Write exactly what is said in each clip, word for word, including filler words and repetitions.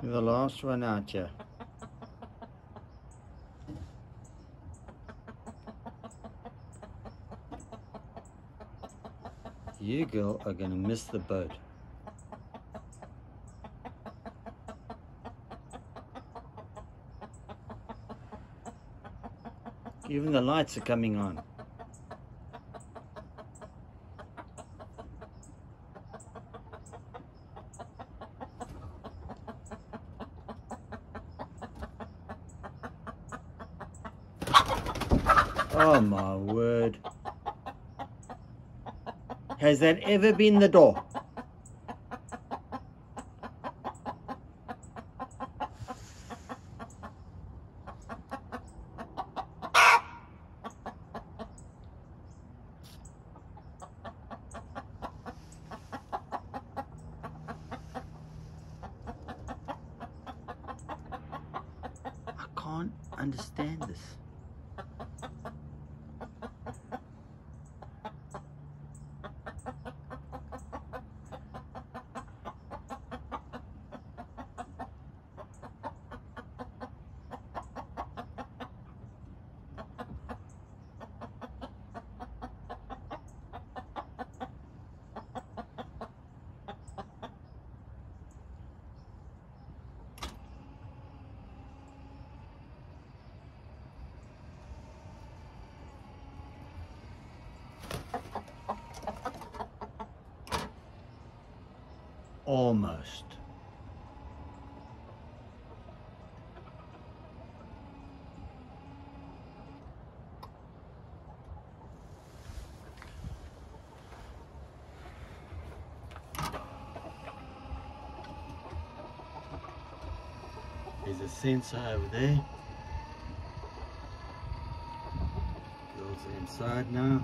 You're the last one out here. You girl are gonna miss the boat. Even the lights are coming on. Oh my word. Has that ever been the door? I can't understand this. Almost. There's a sensor over there. Girls are inside now.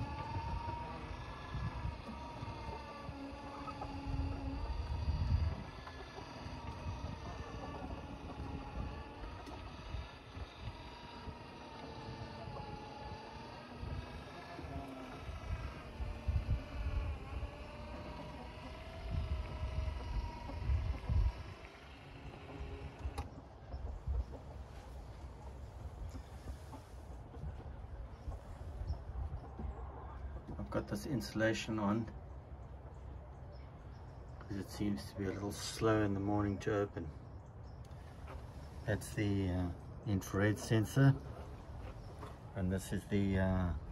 I've got this insulation on because it seems to be a little slow in the morning to open. That's the uh, infrared sensor, and this is the uh,